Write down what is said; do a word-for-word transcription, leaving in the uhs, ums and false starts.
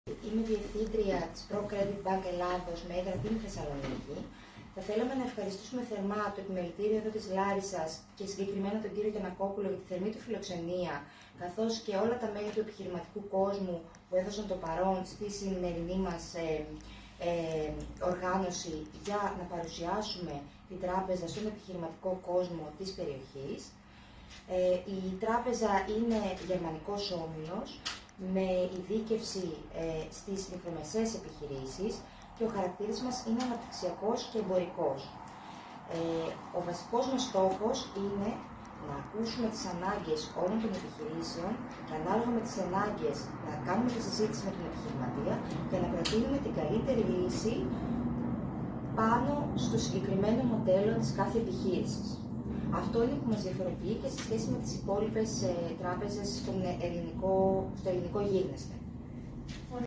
Είμαι διευθύντρια της Pro Credit Bank Ελλάδος με έδρα την Θεσσαλονίκη. Θα θέλαμε να ευχαριστήσουμε θερμά το επιμελητήριο εδώ της Λάρισσας και συγκεκριμένα τον κύριο Γιαννακόπουλο για τη θερμή του φιλοξενία, καθώς και όλα τα μέλη του επιχειρηματικού κόσμου που έδωσαν το παρόν στη σημερινή μας ε, ε, οργάνωση για να παρουσιάσουμε την τράπεζα στον επιχειρηματικό κόσμο της περιοχής. Ε, η τράπεζα είναι γερμανικός όμιλος με ειδίκευση ε, στις μικρομεσαίες επιχειρήσεις και ο χαρακτήρας μας είναι αναπτυξιακός και εμπορικός. Ε, ο βασικός μας στόχος είναι να ακούσουμε τις ανάγκες όλων των επιχειρήσεων και ανάλογα με τις ανάγκες να κάνουμε τη συζήτηση με τον επιχειρηματία και να προτείνουμε την καλύτερη λύση πάνω στο συγκεκριμένο μοντέλο της κάθε επιχείρησης. Αυτό είναι που μας διαφοροποιεί και σε σχέση με τις υπόλοιπες ε, τράπεζες στον ελληνικό, στο ελληνικό γίγνεσθε.